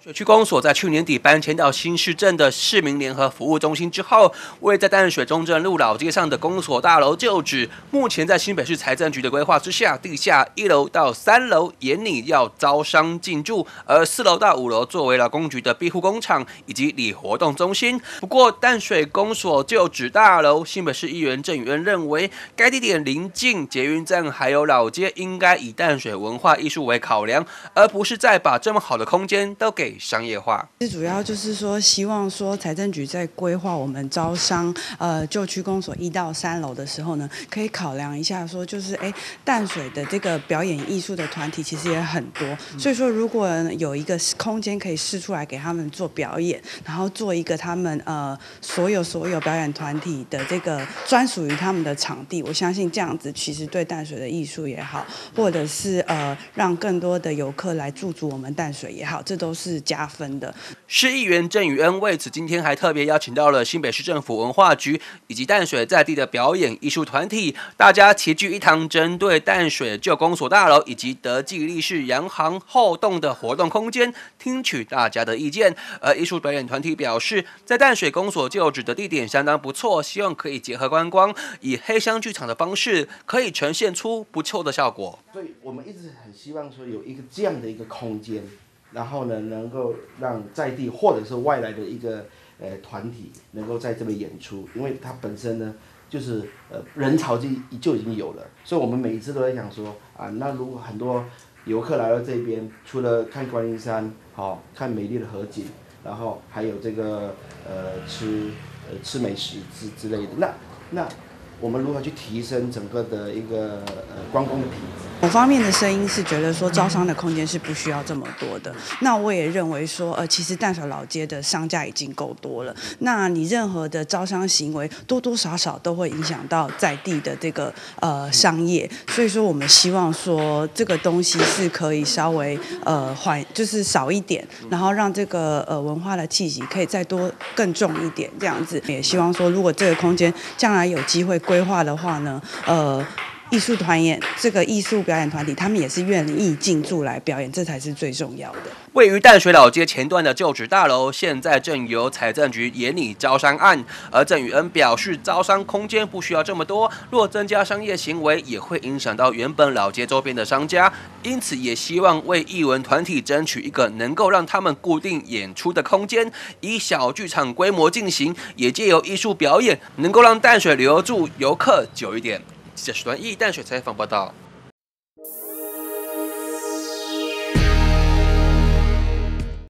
水区公所在去年底搬迁到新市镇的市民联合服务中心之后，位在淡水中正路老街上的公所大楼旧址，目前在新北市财政局的规划之下，地下1楼到3楼严拟要招商进驻，而4楼到5楼作为劳工局的庇护工厂以及里活动中心。不过，淡水公所旧址大楼，新北市议员郑宇恩认为，该地点临近捷运站还有老街，应该以淡水文化艺术为考量，而不是再把这么好的空间都给商业化。 主要就是说，希望说财政局在规划我们招商旧区公所1到3楼的时候呢，可以考量一下说，就是淡水的这个表演艺术的团体其实也很多，所以说如果有一个空间可以释出来给他们做表演，然后做一个他们所有表演团体的这个专属于他们的场地，我相信这样子其实对淡水的艺术也好，或者是让更多的游客来驻足我们淡水也好，这都是加分的。 市议员郑宇恩为此今天还特别邀请到了新北市政府文化局以及淡水在地的表演艺术团体，大家齐聚一堂，针对淡水旧公所大楼以及德记立式洋行后洞的活动空间，听取大家的意见。而艺术表演团体表示，在淡水公所旧址的地点相当不错，希望可以结合观光，以黑箱剧场的方式，可以呈现出不错的效果。 所以我们一直很希望说有一个这样的一个空间。然后呢，能够让在地或者是外来的一个团体能够在这边演出，因为它本身呢就是人潮就已经有了，所以我们每一次都在想说啊，那如果很多游客来到这边，除了看观音山，看美丽的河景，然后还有这个吃美食之类的，那我们如何去提升整个的一个观光的品质？ 某方面的声音是觉得说招商的空间是不需要这么多的。那我也认为说，其实淡水老街的商家已经够多了。那你任何的招商行为，多多少少都会影响到在地的这个商业。所以说，我们希望说这个东西是可以稍微就是少一点，然后让这个文化的气息可以再多更重一点这样子。也希望说，如果这个空间将来有机会规划的话呢，艺术团演这个艺术表演团体，他们也是愿意进驻来表演，这才是最重要的。 位于淡水老街前段的旧址大楼，现在正由财政局研拟招商案。而郑宇恩表示，招商空间不需要这么多，若增加商业行为，也会影响到原本老街周边的商家。因此，也希望为艺文团体争取一个能够让他们固定演出的空间，以小剧场规模进行，也借由艺术表演，能够让淡水留住游客久一点。记者史端义淡水采访报道。